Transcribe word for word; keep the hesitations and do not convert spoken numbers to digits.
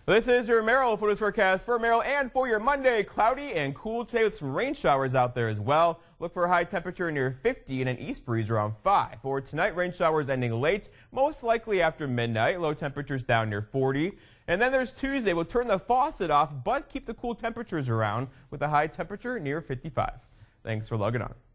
This is your Merrill photos forecast for Merrill and for your Monday. Cloudy and cool today with some rain showers out there as well. Look for a high temperature near fifty and an east breeze around five. For tonight, rain showers ending late, most likely after midnight. Low temperatures down near forty. And then there's Tuesday. We'll turn the faucet off, but keep the cool temperatures around with a high temperature near fifty-five. Thanks for logging on.